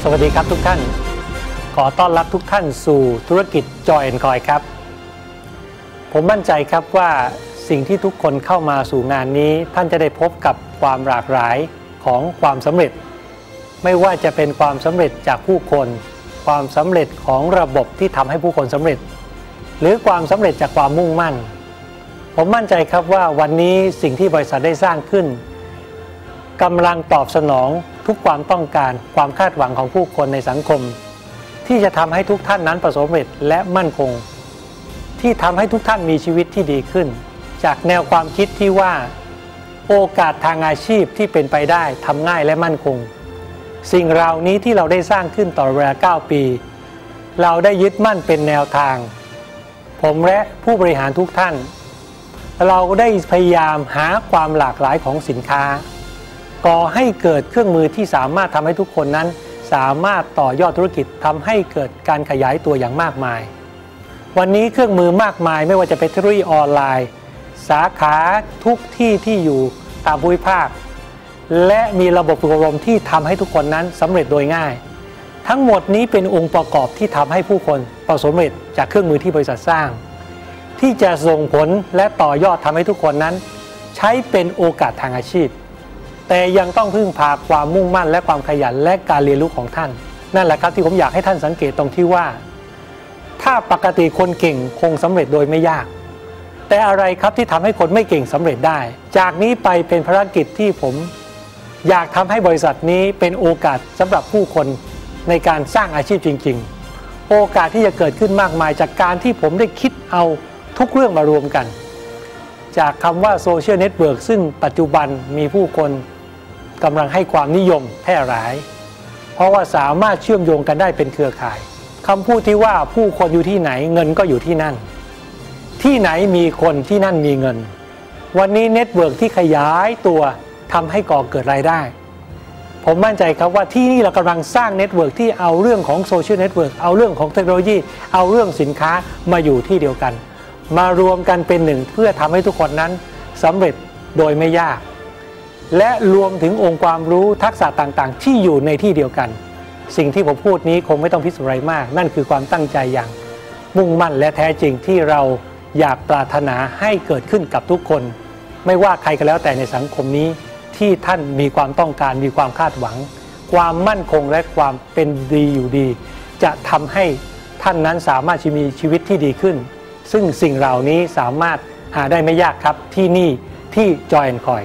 วัสดีครับทุกท่านขอต้อนรับทุกท่านสู่ธุรกิจ Joy & Coin ครับผมมั่นใจครับว่าสิ่งที่ทุกคนเข้ามาสู่งานนี้ท่านจะได้พบกับความหลากหลายของความสำเร็จไม่ว่าจะเป็นความสำเร็จจากผู้คนความสำเร็จของระบบที่ทำให้ผู้คนสำเร็จหรือความสำเร็จจากความมุ่งมั่นผมมั่นใจครับว่าวันนี้สิ่งที่บริษัทได้สร้างขึ้นกำลังตอบสนองทุกความต้องการความคาดหวังของผู้คนในสังคมที่จะทำให้ทุกท่านนั้นประสบความสำเร็จและมั่นคงที่ทำให้ทุกท่านมีชีวิตที่ดีขึ้นจากแนวความคิดที่ว่าโอกาสทางอาชีพที่เป็นไปได้ทำง่ายและมั่นคงสิ่งเหล่านี้ที่เราได้สร้างขึ้นต่อเวลา9 ปีเราได้ยึดมั่นเป็นแนวทางผมและผู้บริหารทุกท่านเราได้พยายามหาความหลากหลายของสินค้าก่อให้เกิดเครื่องมือที่สามารถทำให้ทุกคนนั้นสามารถต่อยอดธุรกิจทำให้เกิดการขยายตัวอย่างมากมายวันนี้เครื่องมือมากมายไม่ว่าจะเป็นเทคโนโลยีออนไลน์สาขาทุกที่ที่อยู่ตามภูมิภาคและมีระบบฝึกอบรมที่ทำให้ทุกคนนั้นสำเร็จโดยง่ายทั้งหมดนี้เป็นองค์ประกอบที่ทำให้ผู้คนประสบความสำเร็จจากเครื่องมือที่บริษัทสร้างที่จะส่งผลและต่อยอดทำให้ทุกคนนั้นใช้เป็นโอกาสทางอาชีพแต่ยังต้องพึ่งพาความมุ่งมั่นและความขยันและการเรียนรู้ของท่านนั่นแหละครับที่ผมอยากให้ท่านสังเกตตรงที่ว่าถ้าปกติคนเก่งคงสำเร็จโดยไม่ยากแต่อะไรครับที่ทำให้คนไม่เก่งสำเร็จได้จากนี้ไปเป็นภารกิจที่ผมอยากทำให้บริษัทนี้เป็นโอกาสสำหรับผู้คนในการสร้างอาชีพจริงๆโอกาสที่จะเกิดขึ้นมากมายจากการที่ผมได้คิดเอาทุกเรื่องมารวมกันจากคำว่าโซเชียลเน็ตเวิร์กซึ่งปัจจุบันมีผู้คนกำลังให้ความนิยมแพร่หลายเพราะว่าสามารถเชื่อมโยงกันได้เป็นเครือข่ายคำพูดที่ว่าผู้คนอยู่ที่ไหนเงินก็อยู่ที่นั่นที่ไหนมีคนที่นั่นมีเงินวันนี้เน็ตเวิร์กที่ขยายตัวทำให้ก่อเกิดรายได้ผมมั่นใจครับว่าที่นี่เรากำลังสร้างเน็ตเวิร์กที่เอาเรื่องของโซเชียลเน็ตเวิร์กเอาเรื่องของเทคโนโลยีเอาเรื่องสินค้ามาอยู่ที่เดียวกันมารวมกันเป็นหนึ่งเพื่อทำให้ทุกคนนั้นสำเร็จโดยไม่ยากและรวมถึงองค์ความรู้ทักษะต่างๆที่อยู่ในที่เดียวกันสิ่งที่ผมพูดนี้คงไม่ต้องพิสูจน์อะไรมากนั่นคือความตั้งใจอย่างมุ่งมั่นและแท้จริงที่เราอยากปรารถนาให้เกิดขึ้นกับทุกคนไม่ว่าใครก็แล้วแต่ในสังคมนี้ที่ท่านมีความต้องการมีความคาดหวังความมั่นคงและความเป็นดีอยู่ดีจะทำให้ท่านนั้นสามารถมีชีวิตที่ดีขึ้นซึ่งสิ่งเหล่านี้สามารถหาได้ไม่ยากครับที่นี่ที่ Joy & Coin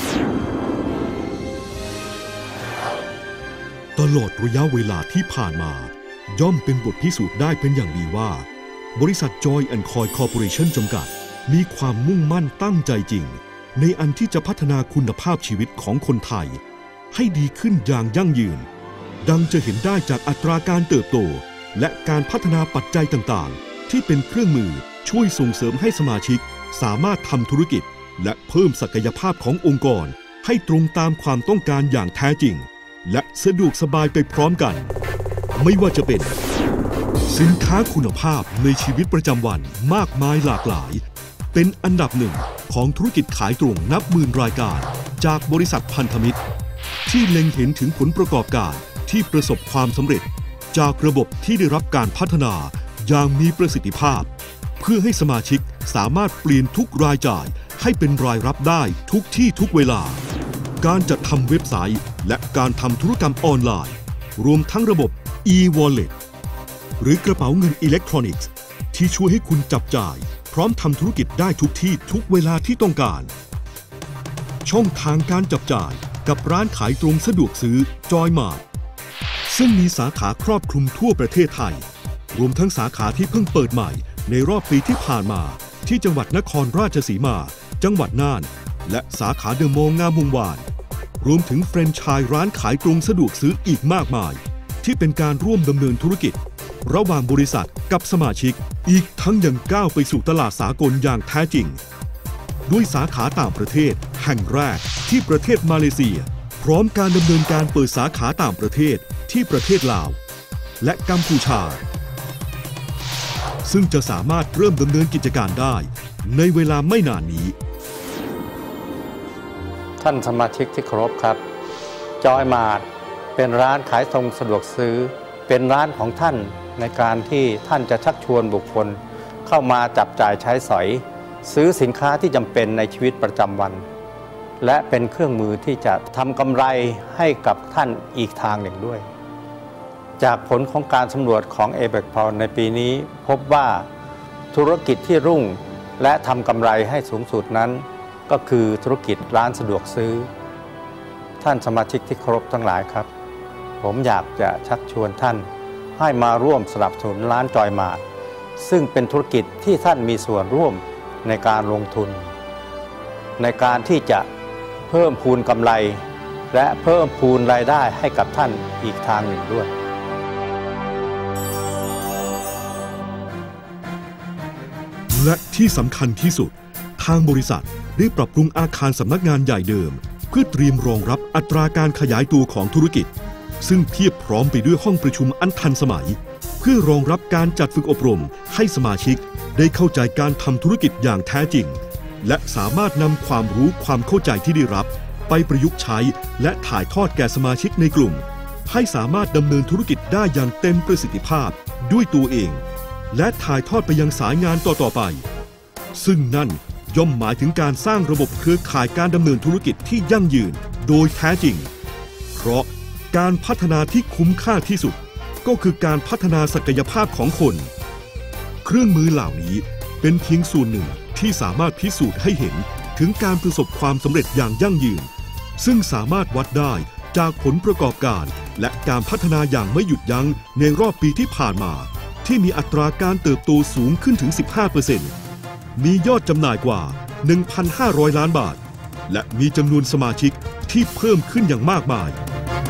ตลอดระยะเวลาที่ผ่านมาย่อมเป็นบทพิสูจน์ได้เป็นอย่างดีว่าบริษัท Joy & Coin Corporation จำกัดมีความมุ่งมั่นตั้งใจจริงในอันที่จะพัฒนาคุณภาพชีวิตของคนไทยให้ดีขึ้นอย่างยั่งยืนดังจะเห็นได้จากอัตราการเติบโตและการพัฒนาปัจจัยต่างๆที่เป็นเครื่องมือช่วยส่งเสริมให้สมาชิกสามารถทำธุรกิจและเพิ่มศักยภาพขององค์กรให้ตรงตามความต้องการอย่างแท้จริงและสะดวกสบายไปพร้อมกันไม่ว่าจะเป็นสินค้าคุณภาพในชีวิตประจำวันมากมายหลากหลายเป็นอันดับหนึ่งของธุรกิจขายตรงนับหมื่นรายการจากบริษัทพันธมิตรที่เล็งเห็นถึงผลประกอบการที่ประสบความสำเร็จจากระบบที่ได้รับการพัฒนาอย่างมีประสิทธิภาพเพื่อให้สมาชิกสามารถเปลี่ยนทุกรายจ่ายให้เป็นรายรับได้ทุกที่ทุกเวลาการจัดทำเว็บไซต์และการทำธุรกรรมออนไลน์รวมทั้งระบบ e-wallet หรือกระเป๋าเงินอิเล็กทรอนิกส์ที่ช่วยให้คุณจับจ่ายพร้อมทำธุรกิจได้ทุกที่ทุกเวลาที่ต้องการช่องทางการจับจ่ายกับร้านขายตรงสะดวกซื้อ Joy Mart ซึ่งมีสาขาครอบคลุมทั่วประเทศไทยรวมทั้งสาขาที่เพิ่งเปิดใหม่ในรอบปีที่ผ่านมาที่จังหวัดนครราชสีมาจังหวัดน่านและสาขาเดอะมอลล์งามวงวานรวมถึงแฟรนไชส์ร้านขายตรงสะดวกซื้ออีกมากมายที่เป็นการร่วมดำเนินธุรกิจระหว่างบริษัทกับสมาชิกอีกทั้งยังก้าวไปสู่ตลาดสากลอย่างแท้จริงด้วยสาขาต่างประเทศแห่งแรกที่ประเทศมาเลเซียพร้อมการดำเนินการเปิดสาขาต่างประเทศที่ประเทศลาวและกัมพูชาซึ่งจะสามารถเริ่มดำเนินกิจการได้ในเวลาไม่นานนี้ท่านสมาชิกที่เคารพครับ Joy Mart เป็นร้านขายส่งสะดวกซื้อเป็นร้านของท่านในการที่ท่านจะชักชวนบุคคลเข้ามาจับจ่ายใช้สอยซื้อสินค้าที่จำเป็นในชีวิตประจำวันและเป็นเครื่องมือที่จะทำกำไรให้กับท่านอีกทางหนึ่งด้วยจากผลของการสำรวจของ ABEC Poll ในปีนี้พบว่าธุรกิจที่รุ่งและทำกำไรให้สูงสุดนั้นก็คือธุรกิจร้านสะดวกซื้อท่านสมาชิกที่เคารพทั้งหลายครับผมอยากจะชักชวนท่านให้มาร่วมสนับสนุนร้านจอยมาร์ทซึ่งเป็นธุรกิจที่ท่านมีส่วนร่วมในการลงทุนในการที่จะเพิ่มพูนกำไรและเพิ่มพูนรายได้ให้กับท่านอีกทางหนึ่งด้วยและที่สำคัญที่สุดทางบริษัทได้ปรับปรุงอาคารสำนักงานใหญ่เดิมเพื่อเตรียมรองรับอัตราการขยายตัวของธุรกิจซึ่งเพียบพร้อมไปด้วยห้องประชุมอันทันสมัยเพื่อรองรับการจัดฝึกอบรมให้สมาชิกได้เข้าใจการทำธุรกิจอย่างแท้จริงและสามารถนำความรู้ความเข้าใจที่ได้รับไปประยุกต์ใช้และถ่ายทอดแก่สมาชิกในกลุ่มให้สามารถดำเนินธุรกิจได้อย่างเต็มประสิทธิภาพด้วยตัวเองและถ่ายทอดไปยังสายงานต่อไปซึ่งนั่นย่อมหมายถึงการสร้างระบบเครือข่ายการดำเนินธุรกิจที่ยั่งยืนโดยแท้จริงเพราะการพัฒนาที่คุ้มค่าที่สุดก็คือการพัฒนาศักยภาพของคนเครื่องมือเหล่านี้เป็นเพียงส่วนหนึ่งที่สามารถพิสูจน์ให้เห็นถึงการประสบความสำเร็จอย่างยั่งยืนซึ่งสามารถวัดได้จากผลประกอบการและการพัฒนาอย่างไม่หยุดยั้งในรอบปีที่ผ่านมาที่มีอัตราการเติบโตสูงขึ้นถึง 15%มียอดจำหน่ายกว่า 1,500 ล้านบาทและมีจำนวนสมาชิกที่เพิ่มขึ้นอย่างมากมาย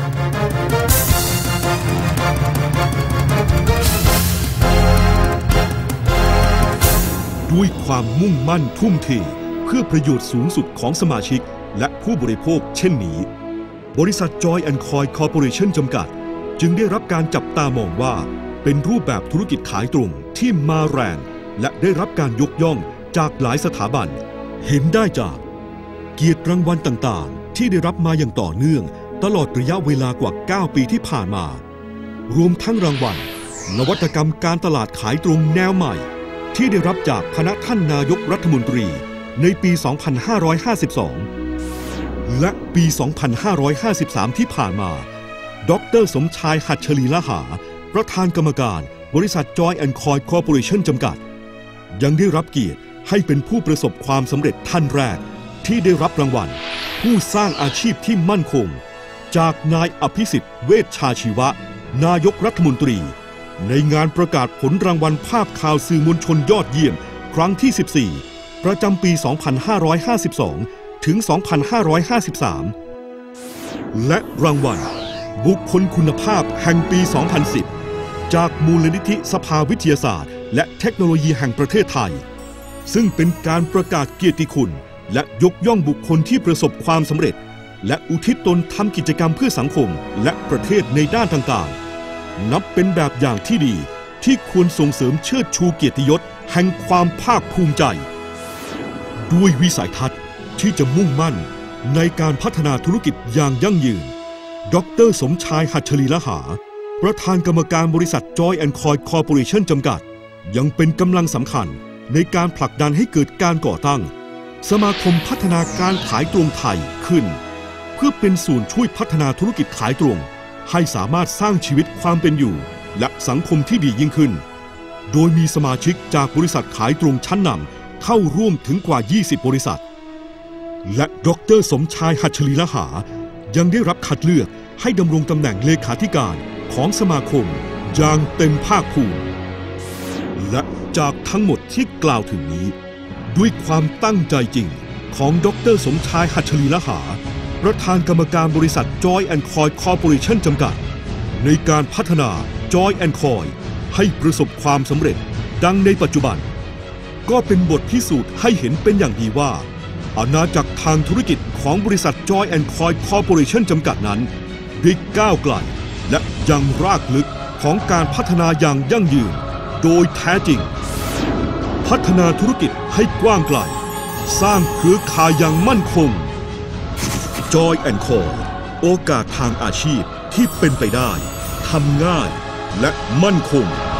ด้วยความมุ่งมั่นทุ่มเทเพื่อประโยชน์สูงสุดของสมาชิกและผู้บริโภคเช่นนี้บริษัท Joy & Coy Corporation จำกัดจึงได้รับการจับตามองว่าเป็นรูปแบบธุรกิจขายตรงที่มาแรงและได้รับการยกย่องจากหลายสถาบันเห็นได้จากเกียรติรางวัลต่างๆที่ได้รับมาอย่างต่อเนื่องตลอดระยะเวลากว่า 9 ปีที่ผ่านมารวมทั้งรางวัลนวัตกรรมการตลาดขายตรงแนวใหม่ที่ได้รับจากคณะท่านนายกรัฐมนตรีในปี 2552 และปี 2553 ที่ผ่านมาดร.สมชาย หัตถลีละหาประธานกรรมการบริษัท Joy & Coy Corporation จำกัดยังได้รับเกียรติให้เป็นผู้ประสบความสำเร็จท่านแรกที่ได้รับรางวัลผู้สร้างอาชีพที่มั่นคงจากนายอภิสิทธิ์เวชชาชีวะนายกรัฐมนตรีในงานประกาศผลรางวัลภาพข่าวสื่อมวลชนยอดเยี่ยมครั้งที่ 14 ประจำปี 2552 ถึง 2553 และรางวัลบุคคลคุณภาพแห่งปี 2010 จากมูลนิธิสภาวิทยาศาสตร์และเทคโนโลยีแห่งประเทศไทยซึ่งเป็นการประกาศเกียรติคุณและยกย่องบุคคลที่ประสบความสำเร็จและอุทิศตนทำกิจกรรมเพื่อสังคมและประเทศในด้านต่างๆนับเป็นแบบอย่างที่ดีที่ควรส่งเสริมเชิดชูเกียรติยศแห่งความภาคภูมิใจด้วยวิสัยทัศน์ที่จะมุ่งมั่นในการพัฒนาธุรกิจอย่างยั่งยืนดร.สมชาย หัตถลีละหาประธานกรรมการบริษัท Joy & Coy Corporation จำกัดยังเป็นกำลังสำคัญในการผลักดันให้เกิดการก่อตั้งสมาคมพัฒนาการขายตรงไทยขึ้นเพื่อเป็นส่วนช่วยพัฒนาธุรกิจขายตรงให้สามารถสร้างชีวิตความเป็นอยู่และสังคมที่ดียิ่งขึ้นโดยมีสมาชิกจากบริษัทขายตรงชั้นนำเข้าร่วมถึงกว่า 20 บริษัทและดร.สมชาย หัตถลีละหายังได้รับคัดเลือกให้ดำรงตำแหน่งเลขาธิการของสมาคมอย่างเต็มภาคภูมิและจากทั้งหมดที่กล่าวถึงนี้ด้วยความตั้งใจจริงของดร.สมชาย หัตถลีละหาประธานกรรมการบริษัท Joy & Coy Corporation จำกัดในการพัฒนา Joy & Coy ให้ประสบความสำเร็จดังในปัจจุบันก็เป็นบทพิสูจน์ให้เห็นเป็นอย่างดีว่าอาณาจักรทางธุรกิจของบริษัท Joy & Coy Corporation จำกัดนั้นได้ก้าวไกลและยังรากลึกของการพัฒนาอย่างยั่งยืนโดยแท้จริงพัฒนาธุรกิจให้กว้างไกลสร้างเครือข่ายอย่างมั่นคง Joy & Coy โอกาสทางอาชีพที่เป็นไปได้ทำง่ายและมั่นคง